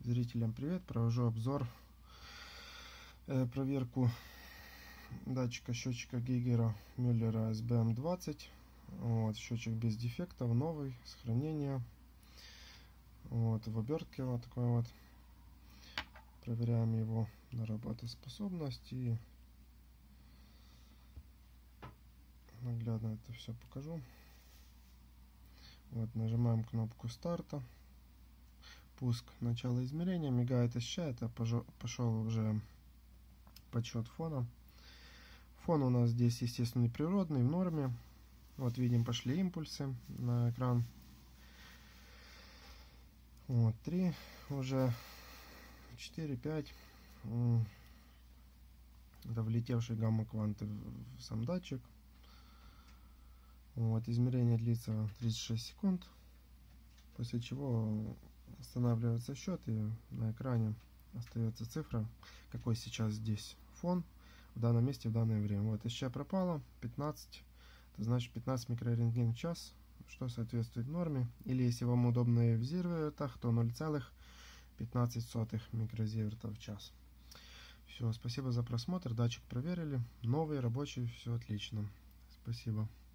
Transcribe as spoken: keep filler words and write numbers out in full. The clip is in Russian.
Зрителям привет! Провожу обзор, э, проверку датчика счетчика Гейгера Мюллера эс би эм двадцать. Вот, счетчик без дефектов, новый, с хранения. Вот, в обертке вот такой вот. Проверяем его на работоспособность и наглядно это все покажу. Вот, нажимаем кнопку старта. Пуск, начало измерения, мигает ощущает, а пошел уже подсчет фона. Фон у нас здесь, естественно, неприродный, в норме. Вот видим, пошли импульсы на экран. Вот, три уже, четыре, пять. Это влетевший гамма-кванты в сам датчик. Вот, измерение длится тридцать шесть секунд, после чего останавливается счет, и на экране остается цифра, какой сейчас здесь фон в данном месте в данное время. Вот, ощущение пропало, пятнадцать, это значит пятнадцать микрорентген в час, что соответствует норме. Или если вам удобно в зивертах, то ноль целых пятнадцать сотых микрозивертов в час. Все, спасибо за просмотр, датчик проверили, новый, рабочий, все отлично. Спасибо.